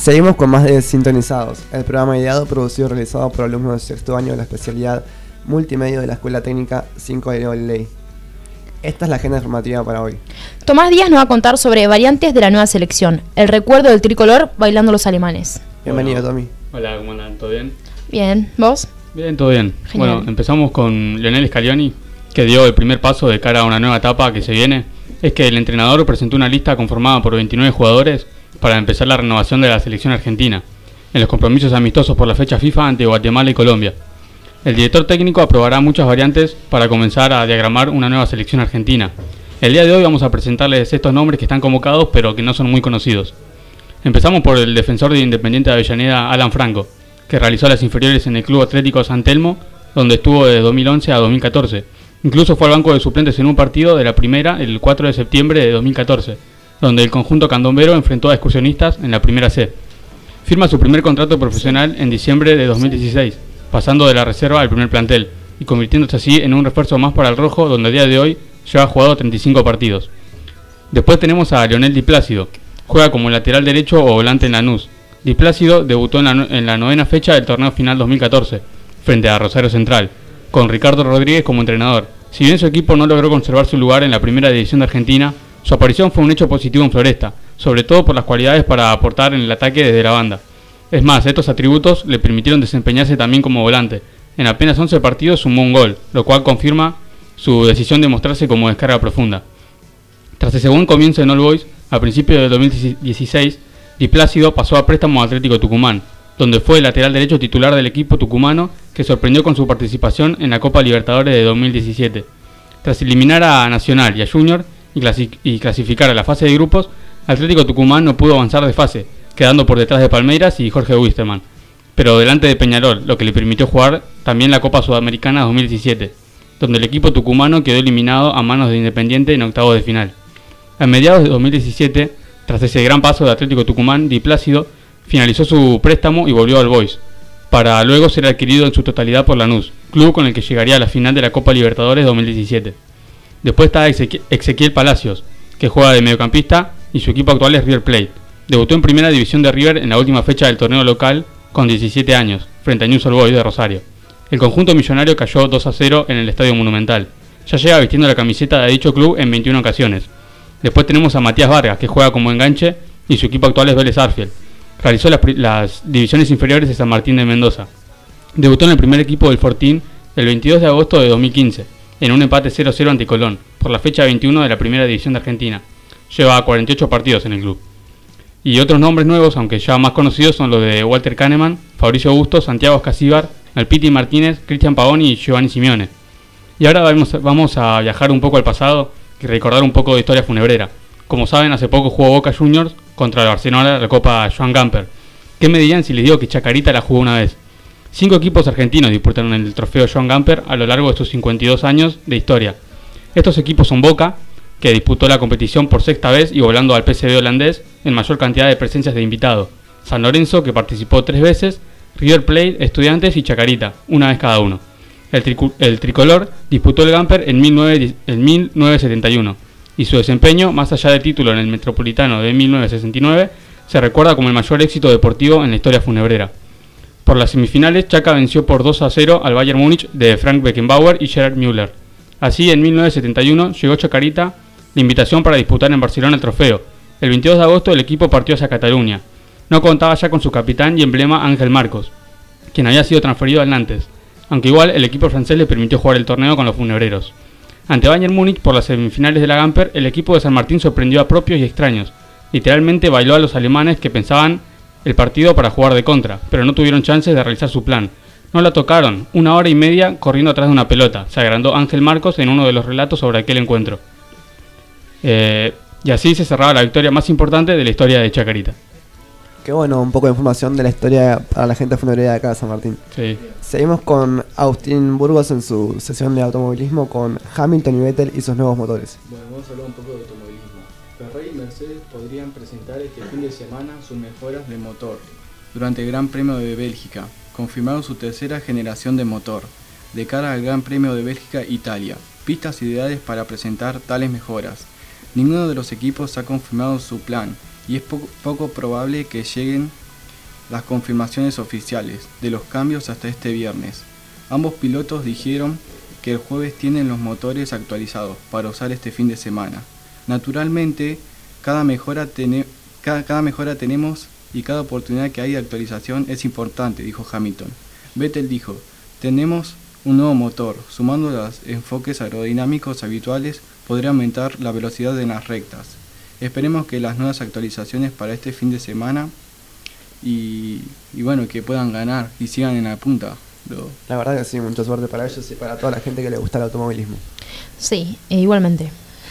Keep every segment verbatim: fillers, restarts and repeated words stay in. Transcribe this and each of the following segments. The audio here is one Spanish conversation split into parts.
Seguimos con más de Sintonizados, el programa ideado, producido y realizado por alumnos del sexto año de la especialidad Multimedia de la Escuela Técnica cinco de Ley. Esta es la agenda informativa para hoy. Tomás Díaz nos va a contar sobre variantes de la nueva selección, el recuerdo del tricolor bailando los alemanes. Bienvenido, Tommy. Hola, ¿cómo andan? ¿Todo bien? Bien, ¿vos? Bien, todo bien. Genial. Bueno, empezamos con Lionel Scaloni, que dio el primer paso de cara a una nueva etapa que se viene. Es que el entrenador presentó una lista conformada por veintinueve jugadores para empezar la renovación de la selección argentina, en los compromisos amistosos por la fecha FIFA ante Guatemala y Colombia. El director técnico aprobará muchas variantes para comenzar a diagramar una nueva selección argentina. El día de hoy vamos a presentarles estos nombres que están convocados pero que no son muy conocidos. Empezamos por el defensor de Independiente de Avellaneda, Alan Franco, que realizó las inferiores en el Club Atlético San Telmo, donde estuvo de dos mil once a dos mil catorce. Incluso fue al banco de suplentes en un partido de la primera el cuatro de septiembre de dos mil catorce, donde el conjunto candombero enfrentó a Excursionistas en la primera C. Firma su primer contrato profesional en diciembre de dos mil dieciséis, pasando de la reserva al primer plantel y convirtiéndose así en un refuerzo más para el rojo, donde a día de hoy ya ha jugado treinta y cinco partidos. Después tenemos a Leonel Di Plácido, juega como lateral derecho o volante en Lanús. Di Plácido debutó en la, no en la novena fecha del torneo final dos mil catorce, frente a Rosario Central, con Ricardo Rodríguez como entrenador. Si bien su equipo no logró conservar su lugar en la primera división de Argentina, su aparición fue un hecho positivo en Floresta, sobre todo por las cualidades para aportar en el ataque desde la banda. Es más, estos atributos le permitieron desempeñarse también como volante. En apenas once partidos sumó un gol, lo cual confirma su decisión de mostrarse como descarga profunda. Tras ese buen comienzo en All Boys, a principios de dos mil dieciséis, Di Plácido pasó a préstamo a Atlético Tucumán, donde fue el lateral derecho titular del equipo tucumano, que sorprendió con su participación en la Copa Libertadores de dos mil diecisiete. Tras eliminar a Nacional y a Junior y, clasi y clasificar a la fase de grupos, Atlético Tucumán no pudo avanzar de fase, quedando por detrás de Palmeiras y Jorge Wisterman, pero delante de Peñarol, lo que le permitió jugar también la Copa Sudamericana dos mil diecisiete, donde el equipo tucumano quedó eliminado a manos de Independiente en octavos de final. A mediados de dos mil diecisiete, tras ese gran paso de Atlético Tucumán, Di Plácido finalizó su préstamo y volvió al Boys, para luego ser adquirido en su totalidad por Lanús, club con el que llegaría a la final de la Copa Libertadores dos mil diecisiete. Después está Ezequiel Palacios, que juega de mediocampista y su equipo actual es River Plate. Debutó en primera división de River en la última fecha del torneo local con diecisiete años, frente a Newell's Old Boys de Rosario. El conjunto millonario cayó dos a cero en el Estadio Monumental. Ya llega vistiendo la camiseta de dicho club en veintiuna ocasiones. Después tenemos a Matías Vargas, que juega como enganche y su equipo actual es Vélez Sarsfield. Realizó las, las divisiones inferiores de San Martín de Mendoza. Debutó en el primer equipo del Fortín el veintidós de agosto de dos mil quince, en un empate cero a cero ante Colón, por la fecha veintiuno de la primera división de Argentina. Lleva cuarenta y ocho partidos en el club. Y otros nombres nuevos, aunque ya más conocidos, son los de Walter Kahneman, Fabricio Bustos, Santiago Escasíbar, Alpiti Martínez, Cristian Pavoni y Giovanni Simeone. Y ahora vamos, vamos a viajar un poco al pasado y recordar un poco de historia funebrera. Como saben, hace poco jugó Boca Juniors contra el Barcelona la Copa Joan Gamper. ¿Qué me dirían si les digo que Chacarita la jugó una vez? Cinco equipos argentinos disputaron el trofeo Joan Gamper a lo largo de sus cincuenta y dos años de historia. Estos equipos son Boca, que disputó la competición por sexta vez y volando al P S V holandés en mayor cantidad de presencias de invitado. San Lorenzo, que participó tres veces, River Plate, Estudiantes y Chacarita, una vez cada uno. El, tricu el tricolor disputó el Gamper en mil novecientos setenta y uno y su desempeño, más allá del título en el Metropolitano de mil novecientos sesenta y nueve, se recuerda como el mayor éxito deportivo en la historia funebrera. Por las semifinales, Chaca venció por dos a cero al Bayern Múnich de Frank Beckenbauer y Gerard Müller. Así, en mil novecientos setenta y uno llegó Chacarita la invitación para disputar en Barcelona el trofeo. El veintidós de agosto el equipo partió hacia Cataluña. No contaba ya con su capitán y emblema Ángel Marcos, quien había sido transferido al Nantes, aunque igual el equipo francés le permitió jugar el torneo con los funebreros. Ante Bayern Múnich por las semifinales de la Gamper, el equipo de San Martín sorprendió a propios y extraños. Literalmente bailó a los alemanes que pensaban el partido para jugar de contra, pero no tuvieron chances de realizar su plan. No la tocaron, una hora y media corriendo atrás de una pelota, se agrandó Ángel Marcos en uno de los relatos sobre aquel encuentro. Eh, y así se cerraba la victoria más importante de la historia de Chacarita. Qué bueno, un poco de información de la historia para la gente funeraria de acá de San Martín. Sí. Seguimos con Agustín Burgos en su sesión de automovilismo con Hamilton y Vettel y sus nuevos motores. Bueno, vamos a hablar un poco de automovilismo. Ferrari y Mercedes podrían presentar este fin de semana sus mejoras de motor durante el Gran Premio de Bélgica, confirmaron su tercera generación de motor, de cara al Gran Premio de Bélgica Italia. Pistas ideales para presentar tales mejoras. Ninguno de los equipos ha confirmado su plan y es poco, poco probable que lleguen las confirmaciones oficiales de los cambios hasta este viernes. Ambos pilotos dijeron que el jueves tienen los motores actualizados para usar este fin de semana. Naturalmente, cada mejora, tene, cada, cada mejora tenemos y cada oportunidad que hay de actualización es importante, dijo Hamilton. Vettel dijo, tenemos un nuevo motor, sumando los enfoques aerodinámicos habituales, podría aumentar la velocidad en las rectas. Esperemos que las nuevas actualizaciones para este fin de semana y, y bueno, que puedan ganar y sigan en la punta. Lo... La verdad que sí, mucha suerte para ellos y para toda la gente que le gusta el automovilismo. Sí, e igualmente.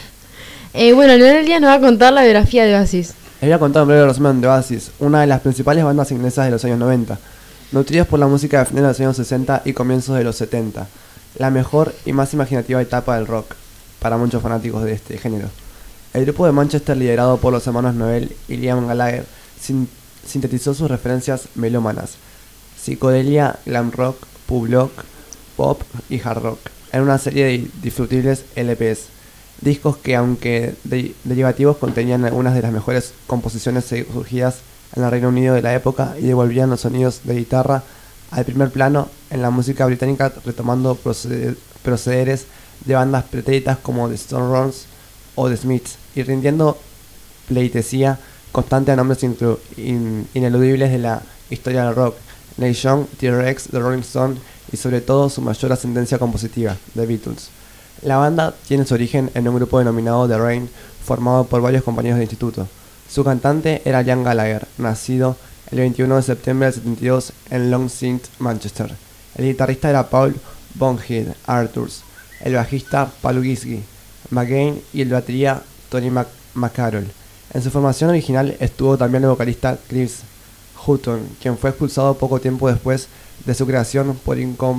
Eh, bueno, Leonel Díaz nos va a contar la biografía de Oasis. Les voy a contar un breve resumen de Oasis, una de las principales bandas inglesas de los años noventa, nutridos por la música de finales de los años sesenta y comienzos de los setenta, la mejor y más imaginativa etapa del rock, para muchos fanáticos de este género. El grupo de Manchester, liderado por los hermanos Noel y Liam Gallagher, sin sintetizó sus referencias melómanas, psicodelia, glam rock, pub rock, pop y hard rock, en una serie de disfrutibles L Ps, discos que, aunque de derivativos, contenían algunas de las mejores composiciones surgidas en el Reino Unido de la época y devolvían los sonidos de guitarra al primer plano en la música británica, retomando proced procederes de bandas pretéritas como The Stone Roses o The Smiths, y rindiendo pleitesía constante a nombres in ineludibles de la historia del rock, Neil Young, T-Rex, The Rolling Stones y sobre todo su mayor ascendencia compositiva, The Beatles. La banda tiene su origen en un grupo denominado The Rain, formado por varios compañeros de instituto. Su cantante era Liam Gallagher, nacido el veintiuno de septiembre del setenta y dos en Long Sint, Manchester. El guitarrista era Paul Bonhead Arthurs, el bajista Paul Gisgy McGain y el batería Tony Mac McCarroll. En su formación original estuvo también el vocalista Chris Hutton, quien fue expulsado poco tiempo después de su creación por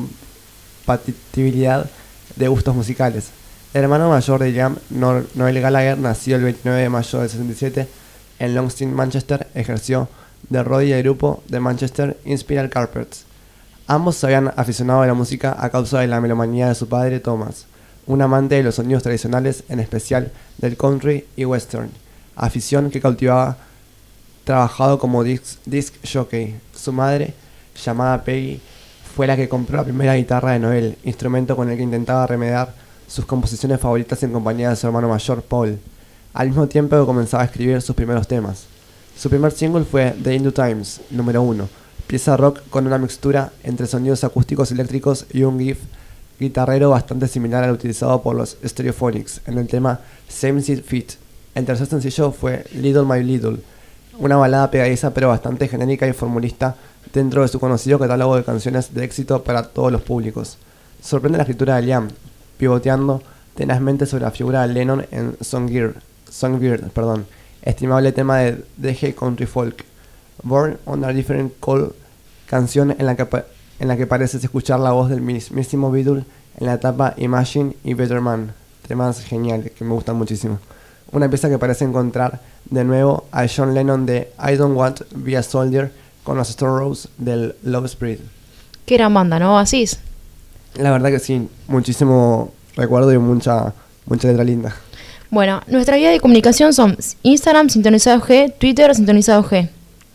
incompatibilidad de gustos musicales. El hermano mayor de Liam, Noel Gallagher, nació el veintinueve de mayo del sesenta y siete en Long Sint, Manchester, ejerció de roadie del grupo de Manchester Inspiral Carpets. Ambos se habían aficionado a la música a causa de la melomanía de su padre Thomas, un amante de los sonidos tradicionales, en especial del country y western, afición que cautivaba trabajado como disc, disc jockey. Su madre, llamada Peggy, fue la que compró la primera guitarra de Noel, instrumento con el que intentaba remediar sus composiciones favoritas en compañía de su hermano mayor, Paul, al mismo tiempo que comenzaba a escribir sus primeros temas. Su primer single fue The Hindu Times, número uno, pieza rock con una mixtura entre sonidos acústicos eléctricos y un riff guitarrero bastante similar al utilizado por los Stereophonics en el tema Same Seed Fit. El tercer sencillo fue Little My Little, una balada pegadiza pero bastante genérica y formulista dentro de su conocido catálogo de canciones de éxito para todos los públicos. Sorprende la escritura de Liam, pivoteando tenazmente sobre la figura de Lennon en Songbird, Songbird, perdón, estimable tema de D J Country Folk. Born on a Different Call, canción en la que, en la que pareces escuchar la voz del mismísimo Beatle en la etapa Imagine y Better Man, temas geniales que me gustan muchísimo. Una pieza que parece encontrar de nuevo a John Lennon de I Don't Want to Be a Soldier con los Stone Roses del Love Spirit. Qué gran banda, ¿no? Oasis. La verdad que sí, muchísimo recuerdo y mucha, mucha letra linda. Bueno, nuestra vía de comunicación son Instagram, Sintonizado G, Twitter, Sintonizado G.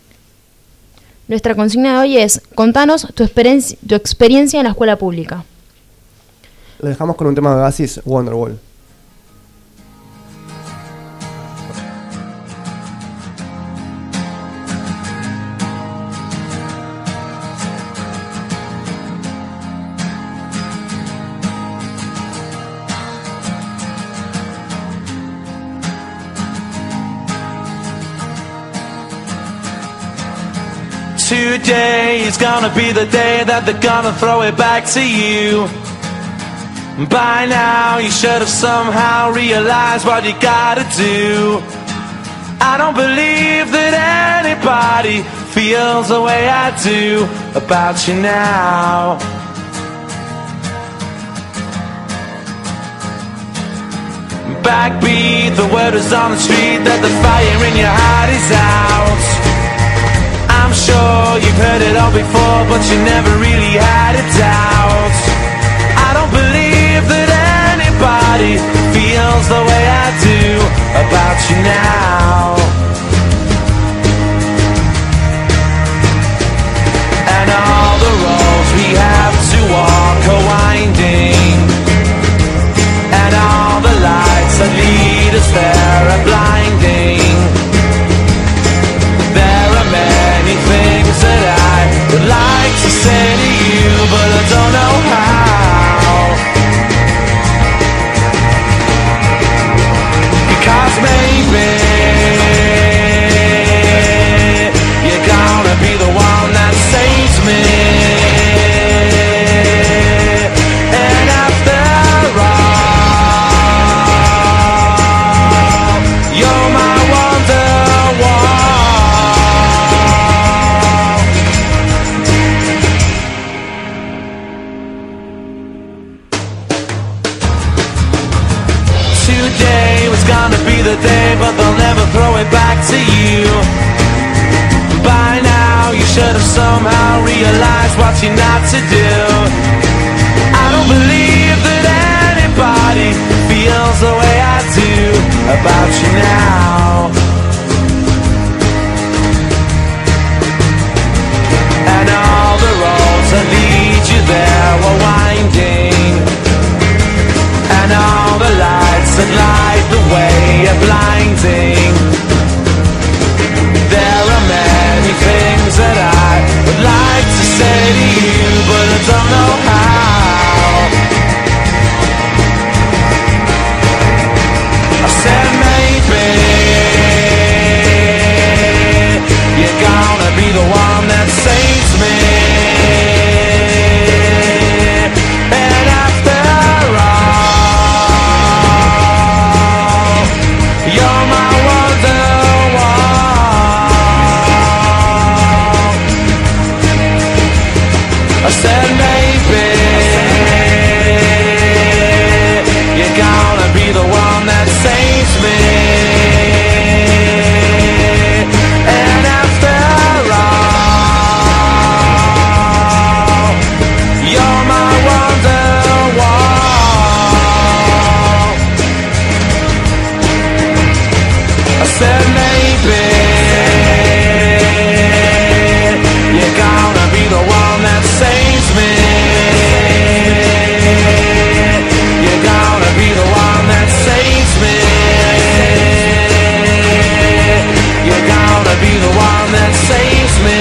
Nuestra consigna de hoy es, contanos tu, experiencia, tu experiencia en la escuela pública. Lo dejamos con un tema de Oasis, Wonderwall. Today is gonna be the day that they're gonna throw it back to you. By now you should have somehow realized what you gotta do. I don't believe that anybody feels the way I do about you now. Backbeat, the word is on the street that the fire in your heart is out. I'm sure you've heard it all before, but you never really had a doubt. I don't believe that anybody feels the way I do about you now. gonna be the day, but they'll never throw it back to you. By now you should have somehow realized what you're not to do. I don't believe that anybody feels the way I do about you now. And all the roads that lead you there were winding, and all the lights that light the way are blinding. There are many things that I would like to say to you, but I don't know how. I said maybe you're gonna be the one that saves me. And after all, you're my Wonderwall. I said maybe you're gonna be the one that saves me. And after all, you're my Wonderwall. I said maybe you're gonna be the one that saves me. You're gonna be the one that saves me. You're gonna be the one that saves me.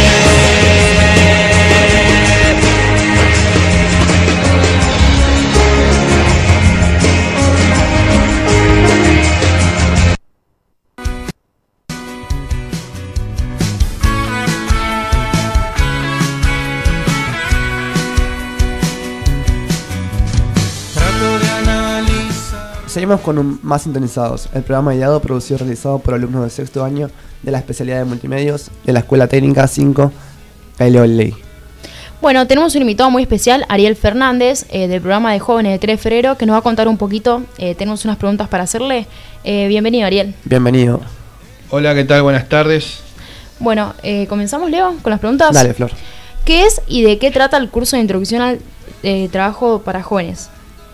Seguimos con un Más Sintonizados, el programa ideado, producido y realizado por alumnos del sexto año de la especialidad de multimedios de la Escuela Técnica cinco Galileo Galilei. Bueno, tenemos un invitado muy especial, Ariel Fernández, eh, del programa de jóvenes de tres de febrero, que nos va a contar un poquito. Eh, tenemos unas preguntas para hacerle. Eh, bienvenido, Ariel. Bienvenido. Hola, ¿qué tal? Buenas tardes. Bueno, eh, comenzamos, Leo, con las preguntas. Dale, Flor. ¿Qué es y de qué trata el curso de introducción al eh, trabajo para jóvenes?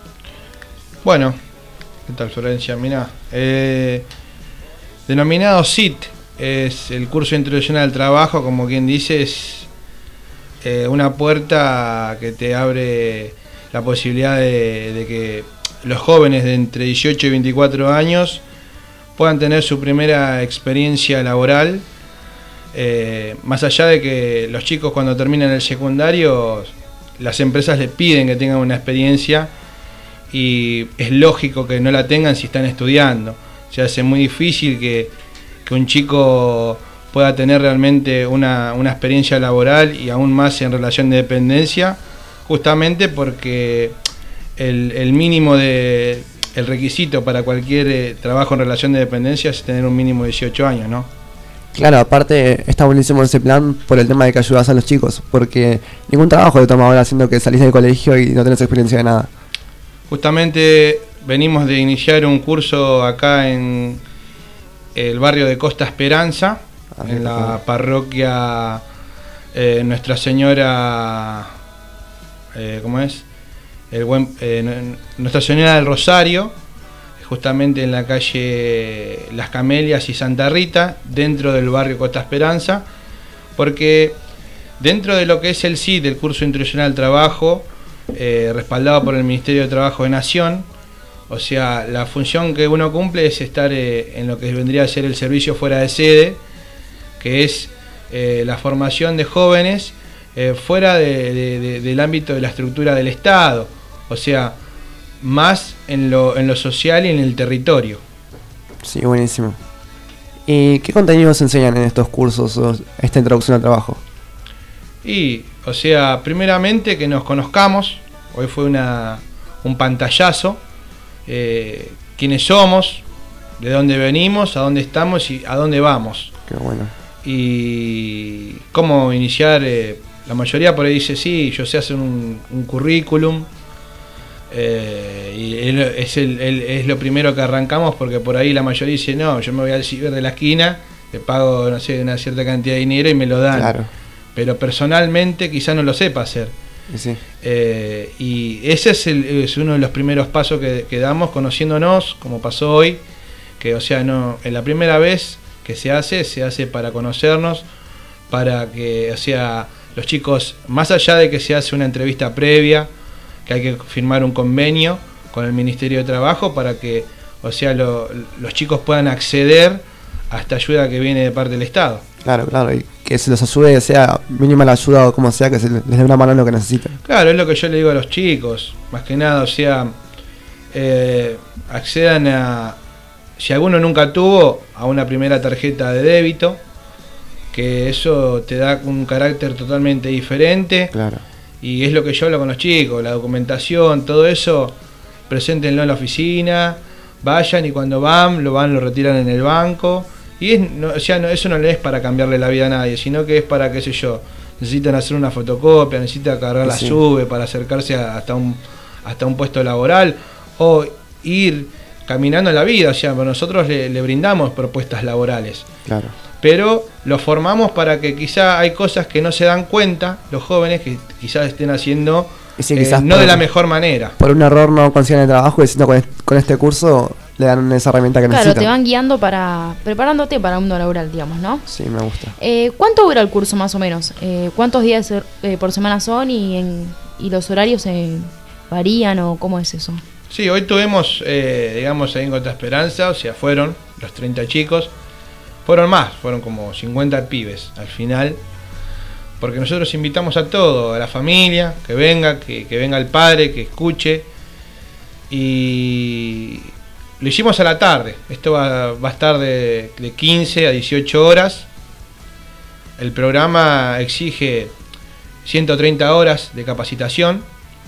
Bueno, ¿qué tal, Florencia? Mirá, eh, denominado S I T, es el curso de introducción al trabajo, como quien dice, es eh, una puerta que te abre la posibilidad de, de que los jóvenes de entre dieciocho y veinticuatro años puedan tener su primera experiencia laboral, eh, más allá de que los chicos cuando terminan el secundario, las empresas les piden que tengan una experiencia y es lógico que no la tengan si están estudiando. Se hace muy difícil que, que un chico pueda tener realmente una, una experiencia laboral y aún más en relación de dependencia, justamente porque el, el mínimo de el requisito para cualquier eh, trabajo en relación de dependencia es tener un mínimo de dieciocho años, ¿no? Claro, aparte está buenísimo ese plan por el tema de que ayudas a los chicos, porque ningún trabajo te toma ahora haciendo que salís del colegio y no tenés experiencia de nada. Justamente venimos de iniciar un curso acá en el barrio de Costa Esperanza, ah, en la parroquia eh, Nuestra Señora, eh, ¿cómo es? El buen, eh, Nuestra Señora del Rosario, justamente en la calle Las Camelias y Santa Rita, dentro del barrio Costa Esperanza, porque dentro de lo que es el S I T, el curso introducción al trabajo, eh, respaldado por el Ministerio de Trabajo de Nación, o sea, la función que uno cumple es estar eh, en lo que vendría a ser el servicio fuera de sede, que es eh, la formación de jóvenes eh, fuera de, de, de, del ámbito de la estructura del Estado, o sea, más en lo, en lo social y en el territorio. Sí, buenísimo. ¿Y qué contenidos enseñan en estos cursos o esta introducción al trabajo? Y, o sea, primeramente que nos conozcamos. Hoy fue una, un pantallazo. Eh, quiénes somos, de dónde venimos, a dónde estamos y a dónde vamos. Qué bueno. Y cómo iniciar. Eh, la mayoría por ahí dice, sí, yo sé hacer un, un currículum. Eh, y él, es, el, él, es lo primero que arrancamos, porque por ahí la mayoría dice, no, yo me voy al ciber de la esquina, le pago, no sé, una cierta cantidad de dinero y me lo dan. Claro. Pero personalmente quizás no lo sepa hacer. Sí. Eh, y ese es, el, es uno de los primeros pasos que, que damos, conociéndonos, como pasó hoy, que o sea, no, en la primera vez que se hace, se hace para conocernos, para que, o sea, los chicos, más allá de que se hace una entrevista previa, que hay que firmar un convenio con el Ministerio de Trabajo para que, o sea, lo, los chicos puedan acceder a esta ayuda que viene de parte del Estado. Claro, claro, y que se los ayude, sea mínima la ayuda o como sea, que se les dé una mano en lo que necesiten. Claro, es lo que yo le digo a los chicos, más que nada, o sea, eh, accedan a, si alguno nunca tuvo, a una primera tarjeta de débito, que eso te da un carácter totalmente diferente. Claro. Y es lo que yo hablo con los chicos, la documentación, todo eso, preséntenlo en la oficina, vayan y cuando van, lo van, lo retiran en el banco. Y es, no, o sea, no, eso no le es para cambiarle la vida a nadie, sino que es para, qué sé yo, necesitan hacer una fotocopia, necesitan cargar la Sí. SUBE para acercarse a, hasta, un, hasta un puesto laboral, o ir caminando en la vida. O sea, nosotros le, le brindamos propuestas laborales. Claro. Pero los formamos para que quizá hay cosas que no se dan cuenta, los jóvenes que quizás estén haciendo Y sí, eh, quizás no por- de la mejor manera. Por un error no consiguen el trabajo y siendo con, est- con este curso le dan esa herramienta que Claro, necesitan. te van guiando para, preparándote para el mundo laboral, digamos, ¿no? Sí, me gusta. Eh, ¿Cuánto dura el curso más o menos? Eh, ¿Cuántos días eh, por semana son y, en, y los horarios eh, varían o cómo es eso? Sí, hoy tuvimos, eh, digamos, ahí en Contra Esperanza, o sea, fueron los treinta chicos, fueron más, fueron como cincuenta pibes al final, porque nosotros invitamos a todo, a la familia, que venga, que, que venga el padre, que escuche, y lo hicimos a la tarde, esto va, va a estar de, de quince a dieciocho horas, el programa exige ciento treinta horas de capacitación,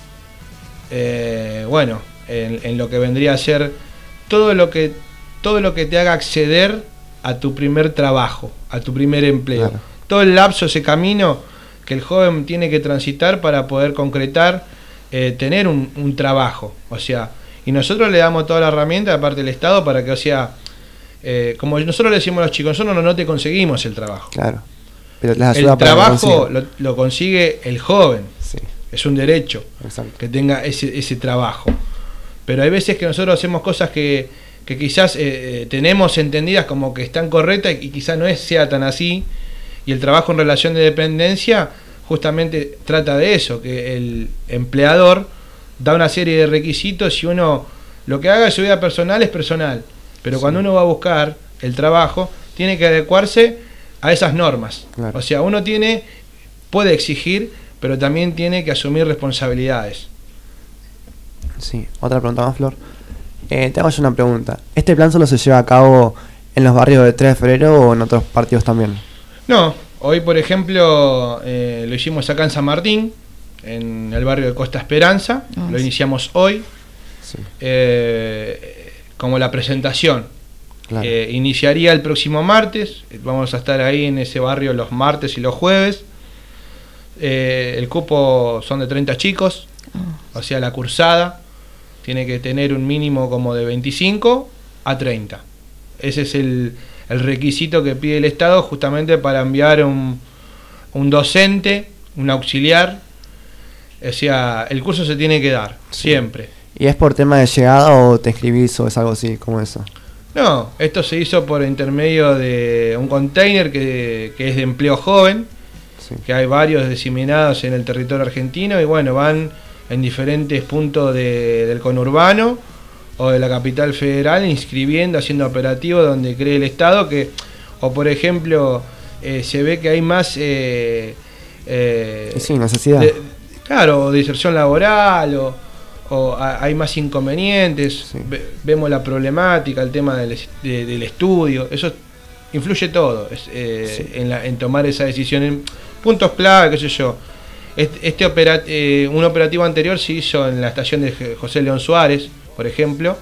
eh, bueno, en, en lo que vendría a ser todo lo que todo lo que te haga acceder a tu primer trabajo, a tu primer empleo. Claro. Todo el lapso, ese camino que el joven tiene que transitar para poder concretar, eh, tener un, un trabajo. O sea, y nosotros le damos toda la herramienta de parte del Estado para que, o sea, eh, como nosotros le decimos a los chicos, nosotros no, no te conseguimos el trabajo. Claro. Pero les ayuda El para que lo trabajo consigan. lo, lo consigue el joven. Sí, Es un derecho exacto. que tenga ese, ese trabajo. Pero hay veces que nosotros hacemos cosas que, que quizás eh, tenemos entendidas como que están correctas y quizás no es, sea tan así. Y el trabajo en relación de dependencia justamente trata de eso, que el empleador da una serie de requisitos y uno lo que haga en su vida personal es personal. Pero Sí. cuando uno va a buscar el trabajo, tiene que adecuarse a esas normas. Claro. O sea, uno tiene, puede exigir, pero también tiene que asumir responsabilidades. Sí, otra pregunta más, Flor. Eh, te hago yo una pregunta. ¿Este plan solo se lleva a cabo en los barrios de tres de febrero o en otros partidos también? No, hoy por ejemplo eh, lo hicimos acá en San Martín, en el barrio de Costa Esperanza, Ah, lo sí. iniciamos hoy, Sí, eh, como la presentación. claro. Eh, iniciaría el próximo martes, vamos a estar ahí en ese barrio los martes y los jueves. Eh, el cupo son de treinta chicos, Ah. o sea, la cursada tiene que tener un mínimo como de veinticinco a treinta. Ese es el, el requisito que pide el Estado justamente para enviar un, un docente, un auxiliar. O sea, el curso se tiene que dar, Sí. siempre. ¿Y es por tema de llegada o te escribís o es algo así como eso? No, esto se hizo por intermedio de un container que, que es de empleo joven, Sí. que hay varios diseminados en el territorio argentino y bueno, van en diferentes puntos de- del conurbano o de la capital federal inscribiendo, haciendo operativos donde cree el Estado que, o por ejemplo, eh, se ve que hay más... Eh, eh, Y sí, necesidad. de- claro, o de inserción laboral o, o a- hay más inconvenientes, Sí. ve- vemos la problemática, el tema del, es- de- del estudio, eso influye todo es, eh, Sí. en, la- en tomar esa decisión, en puntos clave, qué sé yo. Este, este opera- eh, un operativo anterior se hizo en la estación de Je- José León Suárez, por ejemplo,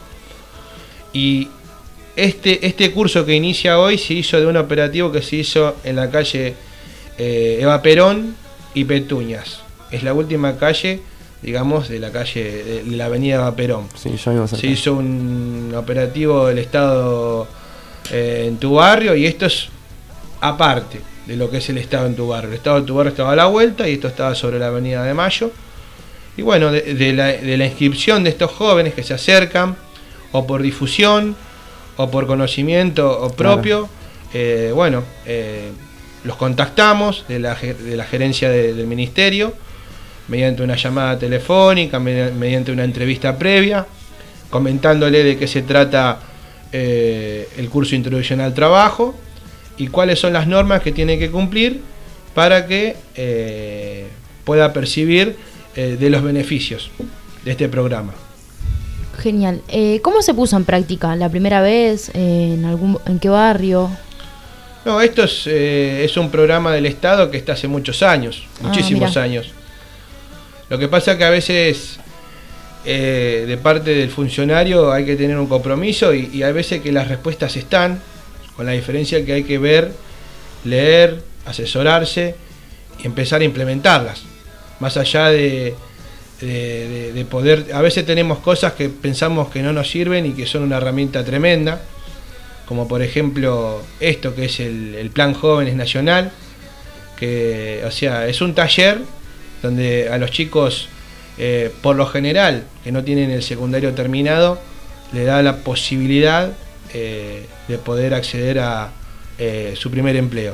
y este, este curso que inicia hoy se hizo de un operativo que se hizo en la calle eh, Eva Perón y Petuñas. Es la última calle digamos, de la calle, de, de la avenida Perón. Sí, yo vivo cerca. Se hizo un operativo del Estado eh, en tu barrio, y esto es aparte de lo que es el Estado en tu barrio. El Estado en tu barrio estaba a la vuelta y esto estaba sobre la avenida de Mayo. Y bueno, de, de, la, de la inscripción de estos jóvenes que se acercan, o por difusión, o por conocimiento o propio, claro. eh, bueno, eh, los contactamos de la, de la gerencia de, del ministerio, mediante una llamada telefónica, mediante una entrevista previa, comentándole de qué se trata eh, el curso de introducción al trabajo y cuáles son las normas que tiene que cumplir para que eh, pueda percibir eh, de los beneficios de este programa. Genial. Eh, ¿Cómo se puso en práctica? ¿La primera vez? Eh, ¿En algún, en qué barrio? No, esto es, eh, es un programa del Estado que está hace muchos años, muchísimos ah, años. Lo que pasa es que a veces eh, de parte del funcionario hay que tener un compromiso y, y hay veces que las respuestas están, con la diferencia que hay que ver, leer, asesorarse y empezar a implementarlas. Más allá de, de, de, de poder... A veces tenemos cosas que pensamos que no nos sirven y que son una herramienta tremenda, como por ejemplo esto que es el, el Plan Jóvenes Nacional, que, o sea, es un taller donde a los chicos, eh, por lo general, que no tienen el secundario terminado, le da la posibilidad eh, de poder acceder a eh, su primer empleo.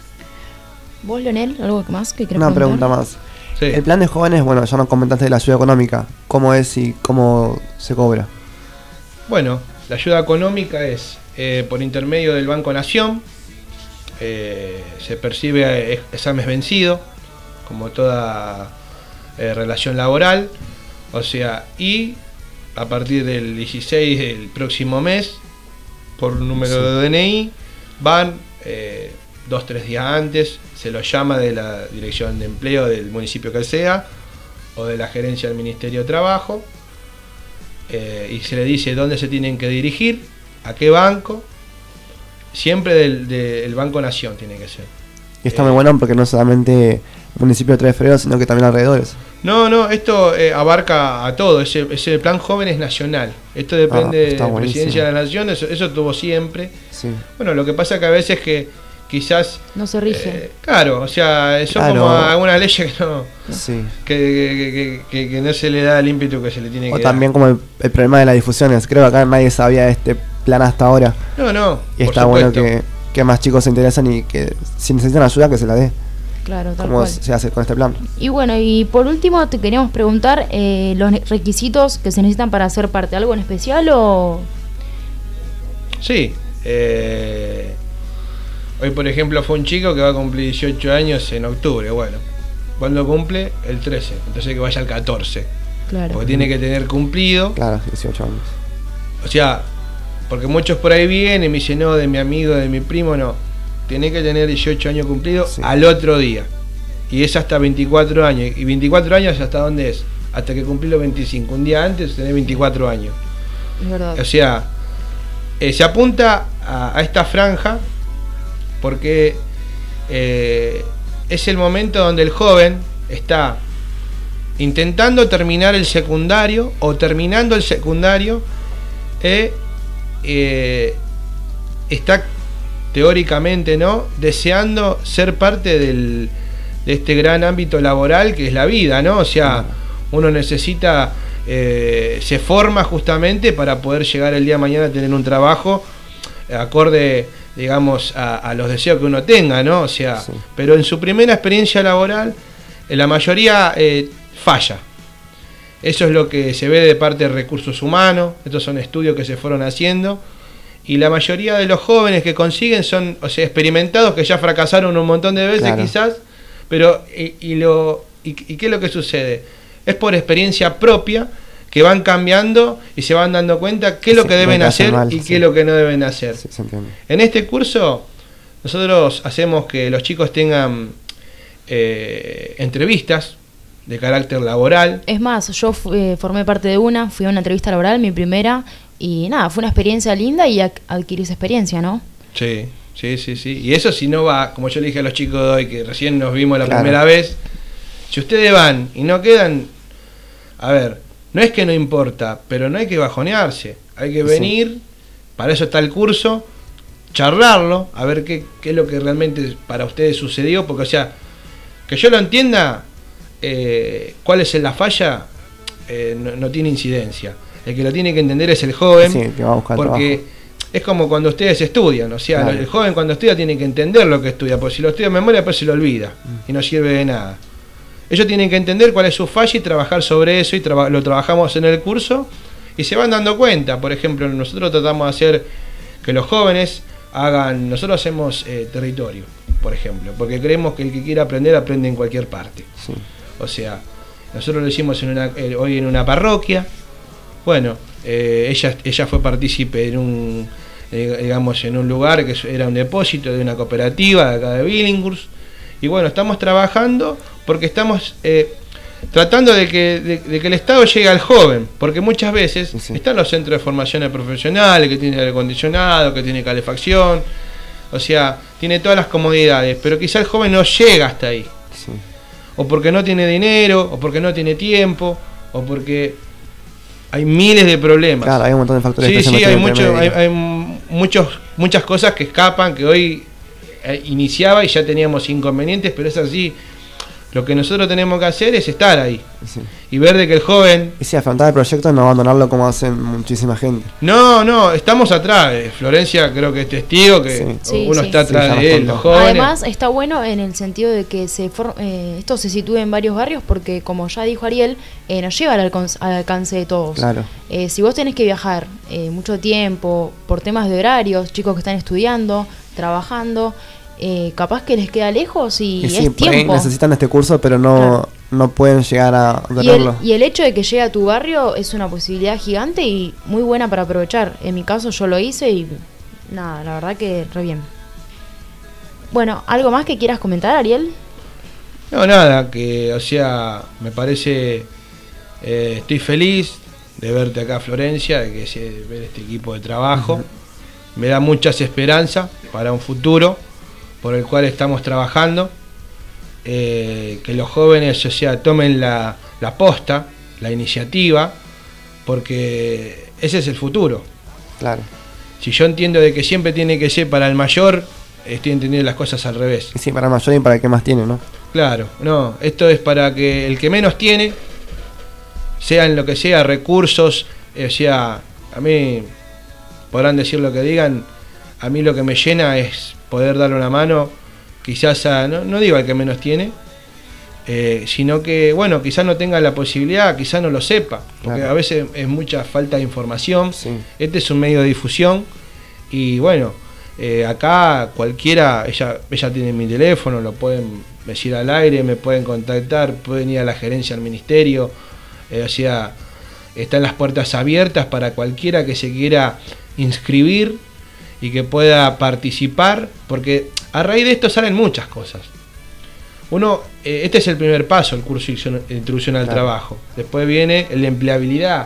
¿Vos, Leonel, algo más que querés Una preguntar? pregunta más. Sí. El plan de jóvenes, bueno, ya nos comentaste de la ayuda económica. ¿Cómo es y cómo se cobra? Bueno, la ayuda económica es eh, por intermedio del Banco Nación, eh, se percibe exámenes vencido, como toda eh, relación laboral, o sea, y a partir del dieciséis del próximo mes, por número sí. de D N I, van eh, dos, tres días antes, se lo llama de la dirección de empleo del municipio que sea, o de la gerencia del Ministerio de Trabajo, eh, y se le dice dónde se tienen que dirigir, a qué banco, siempre del, del Banco Nación tiene que ser. Y está eh, muy bueno porque no solamente el municipio de tres de febrero, sino que también alrededores. No, no, esto eh, abarca a todo, es el, es el Plan Jóvenes Nacional. Esto depende ah, de la Presidencia de la Nación, eso, eso tuvo siempre. Sí. Bueno, lo que pasa es que a veces que quizás... No se rige. Eh, claro, o sea, son claro. como algunas leyes que no, sí. que, que, que, que, que no se le da el ímpetu que se le tiene o que también dar. como el, el problema de las difusiones. Creo que acá nadie sabía de este plan hasta ahora. No, no, y está bueno que, que más chicos se interesan y que si necesitan ayuda que se la dé. Claro, tal como cual. se hace con este plan. Y bueno, y por último te queríamos preguntar eh, los requisitos que se necesitan para ser parte. ¿Algo en especial o...? Sí. Eh, hoy, por ejemplo, fue un chico que va a cumplir dieciocho años en octubre. Bueno, ¿cuándo cumple? El trece. Entonces que vaya al catorce. Claro. Porque tiene que tener cumplido. Claro, dieciocho años. O sea, porque muchos por ahí vienen y me dicen, no, de mi amigo, de mi primo, no. Tiene que tener dieciocho años cumplidos sí. al otro día. Y es hasta veinticuatro años. ¿Y veinticuatro años hasta dónde es? Hasta que cumplí los veinticinco. Un día antes tenés veinticuatro años. Es verdad. O sea, eh, se apunta a, a esta franja porque eh, es el momento donde el joven está intentando terminar el secundario o terminando el secundario, eh, eh, está teóricamente, ¿no?, deseando ser parte del, de este gran ámbito laboral que es la vida, ¿no? O sea, uno necesita, eh, se forma justamente para poder llegar el día de mañana a tener un trabajo acorde, digamos, a, a los deseos que uno tenga, ¿no? O sea, sí. pero en su primera experiencia laboral, eh, la mayoría eh, falla. Eso es lo que se ve de parte de recursos humanos, estos son estudios que se fueron haciendo. Y la mayoría de los jóvenes que consiguen son, o sea, experimentados que ya fracasaron un montón de veces claro. quizás, pero y, y lo y, y qué es lo que sucede? Es por experiencia propia que van cambiando y se van dando cuenta qué es lo sí, que deben hacer mal, y sí. qué es lo que no deben hacer. Sí, se entiende. En este curso nosotros hacemos que los chicos tengan eh, entrevistas de carácter laboral. Es más, yo eh, formé parte de una, fui a una entrevista laboral, mi primera. Y nada, fue una experiencia linda y adquirí esa experiencia, ¿no? Sí, sí, sí, sí. Y eso si no va, como yo le dije a los chicos de hoy, que recién nos vimos la claro. primera vez, si ustedes van y no quedan, a ver, no es que no importa, pero no hay que bajonearse. Hay que venir, sí. Para eso está el curso, charlarlo, a ver qué, qué es lo que realmente para ustedes sucedió, porque o sea, que yo lo entienda, eh, cuál es la falla, eh, no, no tiene incidencia. El que lo tiene que entender es el joven, sí, que va a buscar porque trabajo. Es como cuando ustedes estudian, o sea, claro. El joven cuando estudia tiene que entender lo que estudia, porque si lo estudia de memoria después se lo olvida mm. y no sirve de nada. Ellos tienen que entender cuál es su falla y trabajar sobre eso, y traba lo trabajamos en el curso y se van dando cuenta. Por ejemplo, nosotros tratamos de hacer que los jóvenes hagan, nosotros hacemos eh, territorio, por ejemplo, porque creemos que el que quiera aprender aprende en cualquier parte. Sí. O sea, nosotros lo hicimos en una, eh, hoy en una parroquia. Bueno, eh, ella, ella fue partícipe en un, eh, digamos, en un lugar que era un depósito de una cooperativa de acá de Billinghurst. Y bueno, estamos trabajando porque estamos eh, tratando de que, de, de que el Estado llegue al joven, porque muchas veces sí. Están los centros de formaciones profesionales que tienen aire acondicionado, que tienen calefacción, o sea, tiene todas las comodidades, pero quizá el joven no llega hasta ahí. Sí. O porque no tiene dinero, o porque no tiene tiempo, o porque hay miles de problemas. Claro, hay un montón de factores. Sí, sí, hay, mucho, hay, hay muchos, muchas cosas que escapan, que hoy eh, iniciaba y ya teníamos inconvenientes, pero es así. Lo que nosotros tenemos que hacer es estar ahí, sí. Y ver de que el joven... Y sí, afrontar el proyecto, no abandonarlo como hacen muchísima gente. No, no, estamos atrás. Florencia creo que es testigo, que sí. Sí, uno sí. está atrás sí, de él, los jóvenes. Además está bueno en el sentido de que se eh, esto se sitúe en varios barrios, porque como ya dijo Ariel, eh, nos lleva al, alcance, al alcance de todos. Claro. Eh, si vos tenés que viajar eh, mucho tiempo por temas de horarios, chicos que están estudiando, trabajando... Eh, capaz que les queda lejos y, y sí, es tiempo. Necesitan este curso, pero no, claro. no pueden llegar a tenerlo. Y el, y el hecho de que llegue a tu barrio es una posibilidad gigante y muy buena para aprovechar. En mi caso yo lo hice y nada, la verdad que re bien. Bueno, ¿algo más que quieras comentar, Ariel? No, nada, que o sea, me parece, eh, estoy feliz de verte acá, Florencia, de que se, ver este equipo de trabajo. Uh-huh. Me da muchas esperanzas para un futuro por el cual estamos trabajando, eh, que los jóvenes, o sea, tomen la, la posta, la iniciativa, porque ese es el futuro. Claro. Si yo entiendo de que siempre tiene que ser para el mayor, estoy entendiendo las cosas al revés. Sí, para el mayor y para el que más tiene, ¿no? Claro, no, esto es para que el que menos tiene, sean lo que sea, recursos, eh, o sea, a mí, podrán decir lo que digan, a mí lo que me llena es poder darle una mano, quizás a, no, no digo al que menos tiene, eh, sino que, bueno, quizás no tenga la posibilidad, quizás no lo sepa, porque claro. A veces es mucha falta de información, sí. Este es un medio de difusión, y bueno, eh, acá cualquiera, ella, ella tiene mi teléfono, lo pueden decir al aire, me pueden contactar, pueden ir a la gerencia del ministerio, eh, o sea, están las puertas abiertas para cualquiera que se quiera inscribir y que pueda participar, porque a raíz de esto salen muchas cosas. Uno, eh, este es el primer paso, el curso de introducción al claro. trabajo. Después viene el de empleabilidad.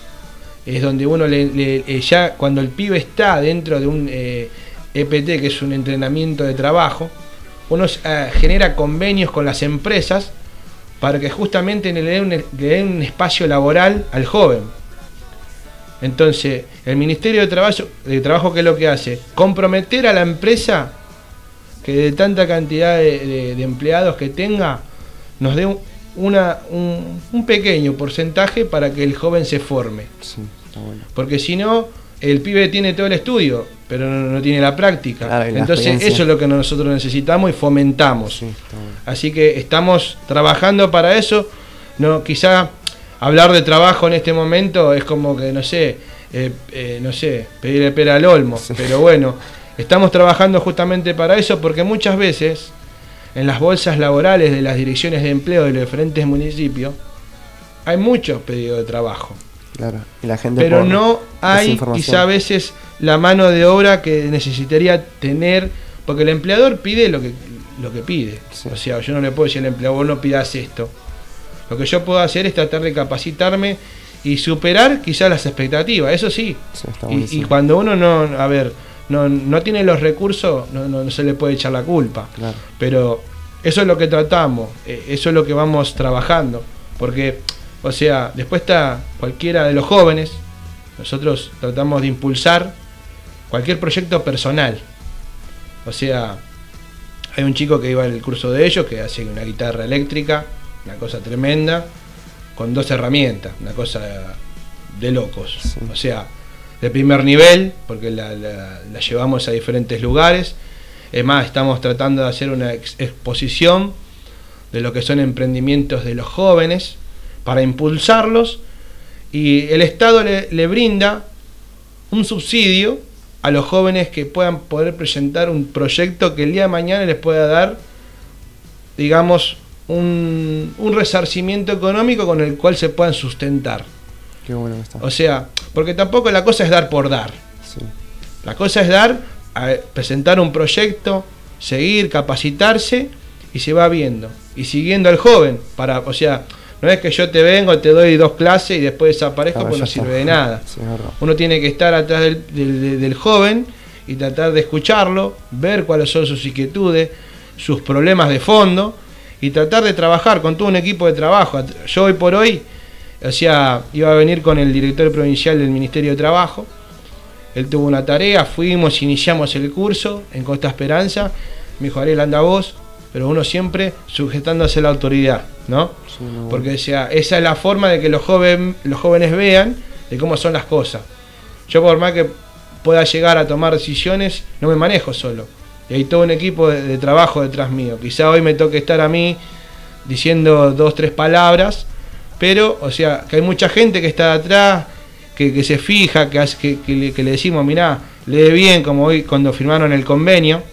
Es donde uno le, le, eh, ya cuando el pibe está dentro de un eh, E P T, que es un entrenamiento de trabajo, uno eh, genera convenios con las empresas para que justamente le den un, le den un espacio laboral al joven. Entonces, el Ministerio de Trabajo, de Trabajo, ¿qué es lo que hace? Comprometer a la empresa que de tanta cantidad de, de, de empleados que tenga, nos dé un, una, un, un pequeño porcentaje para que el joven se forme. Sí, está bueno. Porque si no, el pibe tiene todo el estudio, pero no, no tiene la práctica. Claro, la Entonces, eso es lo que nosotros necesitamos y fomentamos. Sí, está bueno. Así que estamos trabajando para eso. No, quizá hablar de trabajo en este momento es como que, no sé, eh, eh, no sé, pedirle pera al olmo, sí. Pero bueno, estamos trabajando justamente para eso, porque muchas veces en las bolsas laborales de las direcciones de empleo de los diferentes municipios hay muchos pedidos de trabajo. Claro, y la gente pero no hay quizá a veces la mano de obra que necesitaría tener, porque el empleador pide lo que, lo que pide. Sí. O sea, yo no le puedo decir al empleador, no pidas esto. Lo que yo puedo hacer es tratar de capacitarme y superar quizás las expectativas, eso sí. Sí, está y, y cuando uno no, a ver, no, no tiene los recursos, no, no, no se le puede echar la culpa. Claro. Pero eso es lo que tratamos, eso es lo que vamos trabajando. Porque O sea, después está cualquiera de los jóvenes. Nosotros tratamos de impulsar cualquier proyecto personal. O sea, hay un chico que iba al curso de ellos que hace una guitarra eléctrica, una cosa tremenda, con dos herramientas, una cosa de locos. Sí. O sea, de primer nivel, porque la, la, la llevamos a diferentes lugares. Es más, estamos tratando de hacer una ex exposición de lo que son emprendimientos de los jóvenes para impulsarlos, y el Estado le, le brinda un subsidio a los jóvenes que puedan poder presentar un proyecto que el día de mañana les pueda dar, digamos, un, un resarcimiento económico con el cual se puedan sustentar. Qué bueno que está. O sea, porque tampoco la cosa es dar por dar. Sí. La cosa es dar, a presentar un proyecto, seguir, capacitarse, y se va viendo y siguiendo al joven para, o sea, no es que yo te vengo, te doy dos clases y después desaparezco, claro, porque no sirve de nada. Sí, uno tiene que estar atrás del, del, del joven y tratar de escucharlo, ver cuáles son sus inquietudes, sus problemas de fondo, y tratar de trabajar con todo un equipo de trabajo. Yo hoy por hoy, o sea, iba a venir con el director provincial del Ministerio de Trabajo. Él tuvo una tarea, fuimos, iniciamos el curso en Costa Esperanza. Me dijo, Ariel, anda vos, pero uno siempre sujetándose a la autoridad, ¿no? Sí, no. Porque o sea, esa es la forma de que los, joven, los jóvenes vean de cómo son las cosas. Yo, por más que pueda llegar a tomar decisiones, no me manejo solo. Y hay todo un equipo de, de trabajo detrás mío. Quizá hoy me toque estar a mí diciendo dos, tres palabras, pero, o sea, que hay mucha gente que está atrás, que, que se fija, que, hace, que, que, le, que le decimos, mirá, lee bien, como hoy cuando firmaron el convenio,